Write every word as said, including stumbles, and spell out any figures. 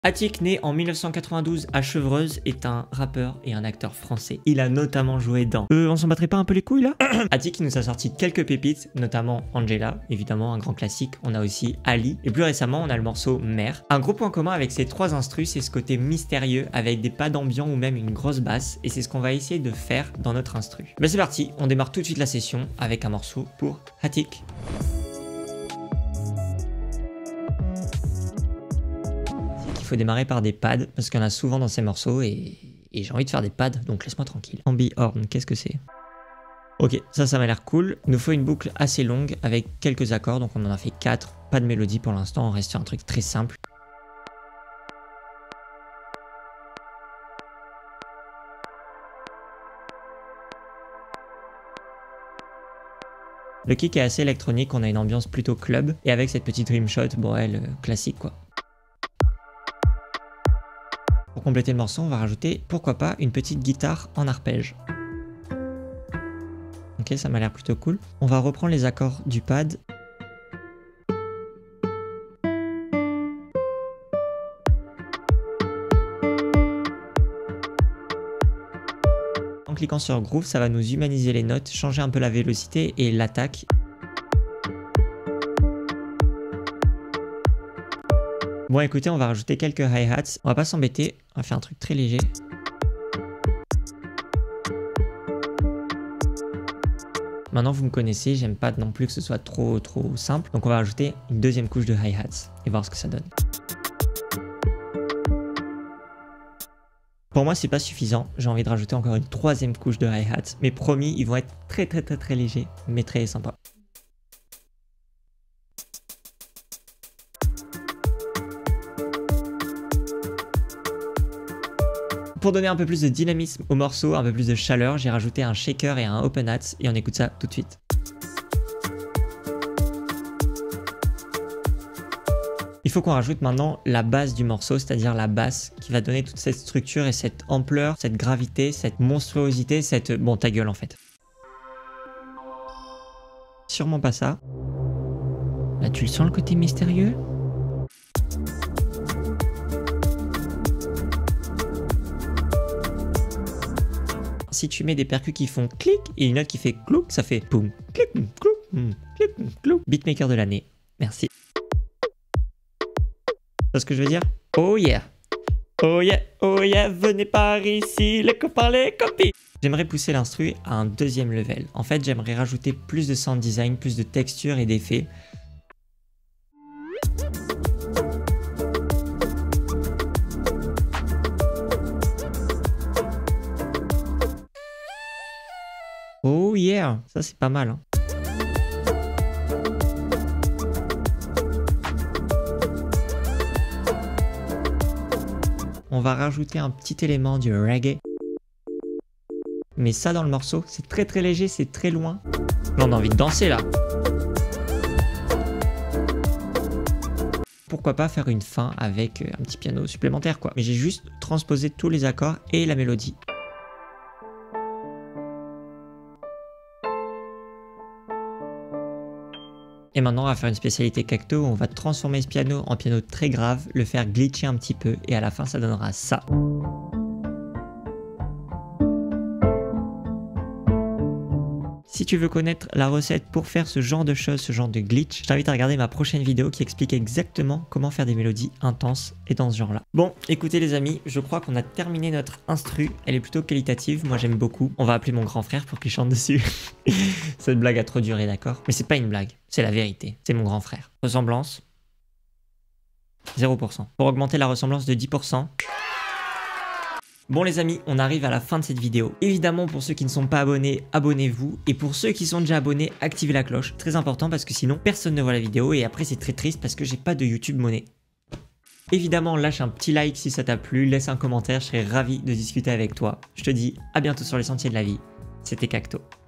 Attic, né en mille neuf cent quatre-vingt-douze à Chevreuse, est un rappeur et un acteur français. Il a notamment joué dans... Euh, on s'en battrait pas un peu les couilles là? Attic nous a sorti quelques pépites, notamment Angela, évidemment un grand classique. On a aussi Ali, et plus récemment on a le morceau Mère. Un gros point commun avec ces trois instrus, c'est ce côté mystérieux avec des pads ambiants ou même une grosse basse, et c'est ce qu'on va essayer de faire dans notre instru. Mais c'est parti, on démarre tout de suite la session avec un morceau pour Attic. Il faut démarrer par des pads parce qu'il y en a souvent dans ces morceaux et, et j'ai envie de faire des pads, donc laisse-moi tranquille. Ambi-horn, qu'est-ce que c'est? Ok, ça, ça m'a l'air cool. Il nous faut une boucle assez longue avec quelques accords, donc on en a fait quatre. Pas de mélodie pour l'instant, on reste sur un truc très simple. Le kick est assez électronique, on a une ambiance plutôt club et avec cette petite rimshot, bon elle, euh, classique quoi. Pour compléter le morceau, on va rajouter, pourquoi pas, une petite guitare en arpège. Ok, ça m'a l'air plutôt cool. On va reprendre les accords du pad. En cliquant sur Groove, ça va nous humaniser les notes, changer un peu la vélocité et l'attaque. Bon écoutez, on va rajouter quelques hi-hats, on va pas s'embêter, on va faire un truc très léger. Maintenant vous me connaissez, j'aime pas non plus que ce soit trop trop simple, donc on va rajouter une deuxième couche de hi-hats et voir ce que ça donne. Pour moi c'est pas suffisant, j'ai envie de rajouter encore une troisième couche de hi-hats, mais promis ils vont être très très très très légers, mais très sympas. Pour donner un peu plus de dynamisme au morceau, un peu plus de chaleur, j'ai rajouté un shaker et un open hats et on écoute ça tout de suite. Il faut qu'on rajoute maintenant la base du morceau, c'est-à-dire la basse qui va donner toute cette structure et cette ampleur, cette gravité, cette monstruosité, cette... Bon, ta gueule en fait. Sûrement pas ça. Là, tu le sens le côté mystérieux ? Si tu mets des percus qui font clic et une autre qui fait clou, ça fait poum, clic, clou, clic, clou. Beatmaker de l'année. Merci. C'est ce que je veux dire? Oh yeah. Oh yeah, oh yeah, venez par ici, les copains, les copines. J'aimerais pousser l'instru à un deuxième level. En fait, j'aimerais rajouter plus de sound design, plus de texture et d'effets. Oh yeah, ça c'est pas mal. Hein. On va rajouter un petit élément du reggae. Mais ça dans le morceau, c'est très très léger, c'est très loin. Mais on a envie de danser là. Pourquoi pas faire une fin avec un petit piano supplémentaire quoi. Mais j'ai juste transposé tous les accords et la mélodie. Et maintenant on va faire une spécialité Cacto où on va transformer ce piano en piano très grave, le faire glitcher un petit peu et à la fin ça donnera ça. Si tu veux connaître la recette pour faire ce genre de choses, ce genre de glitch, je t'invite à regarder ma prochaine vidéo qui explique exactement comment faire des mélodies intenses et dans ce genre là. Bon, écoutez les amis, je crois qu'on a terminé notre instru, elle est plutôt qualitative, moi j'aime beaucoup. On va appeler mon grand frère pour qu'il chante dessus. Cette blague a trop duré, d'accord? Mais c'est pas une blague, c'est la vérité, c'est mon grand frère. Ressemblance, zéro pour cent. Pour augmenter la ressemblance de dix pour cent... Bon les amis, on arrive à la fin de cette vidéo. Évidemment, pour ceux qui ne sont pas abonnés, abonnez-vous. Et pour ceux qui sont déjà abonnés, activez la cloche. Très important parce que sinon, personne ne voit la vidéo. Et après, c'est très triste parce que j'ai pas de YouTube monnaie. Évidemment, lâche un petit like si ça t'a plu. Laisse un commentaire, je serais ravi de discuter avec toi. Je te dis à bientôt sur les sentiers de la vie. C'était Cacto.